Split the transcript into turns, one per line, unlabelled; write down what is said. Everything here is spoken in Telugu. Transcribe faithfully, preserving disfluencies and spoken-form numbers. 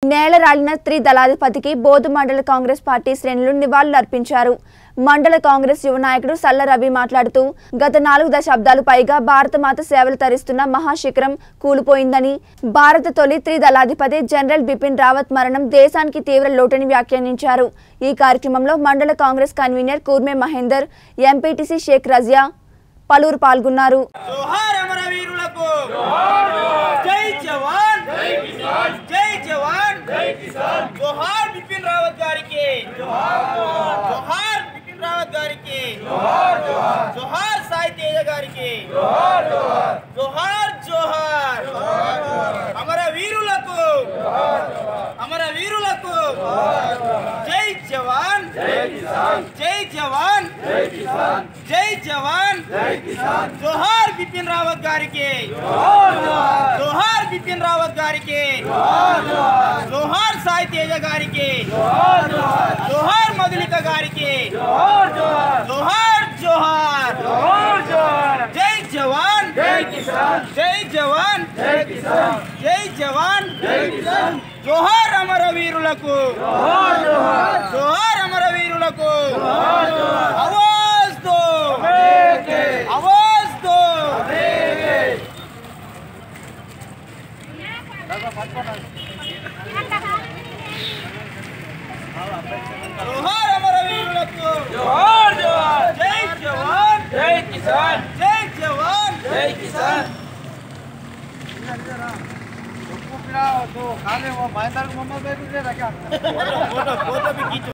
నేలరాలిన త్రిదళాధిపతికి బోధు మండల కాంగ్రెస్ పార్టీ శ్రేణులు నివాళులర్పించారు. మండల కాంగ్రెస్ యువ నాయకుడు సల్ల రవి మాట్లాడుతూ గత నాలుగు దశాబ్దాలు పైగా భారతమాత సేవలు తరిస్తున్న మహాశిఖరం కూలిపోయిందని, భారత తొలి త్రిదళాధిపతి జనరల్ బిపిన్ రావత్ మరణం దేశానికి తీవ్ర లోటని వ్యాఖ్యానించారు. ఈ కార్యక్రమంలో మండల Congress convener Kurme Mahender, MPTC Sheikh Razia పలువురు పాల్గొన్నారు.
जोहार बिपिन रावत गारी के जोहार बिपिन रावत गारी के जोहार साई तेज गारी के जोहार जोहार हमारा वीरुలకు हमारा वीरुలకు जय जवान जय किसान जय जवान जय किसान जय जवान जय किसान जोहार बिपिन रावत गारी के जोहार बिपिन रावत गारी के जोहार साई तेज गारी के जोहार मधुलिका गारी के जोहार जोहार जय जवान जय किसान जय जवान जय किसान जय जवान जय किसान जोहार अमर वीरुలకు जोहार अमर वीरुలకు आवाज दो आवाज दो जोहार अमर वीरुలకు जोहार जोहार जय जवान जय किसान जय जवान जय किसान तो खाने वो मायदार मोहम्मद भाई भी दे रखा फोटो फोटो भी खींचो।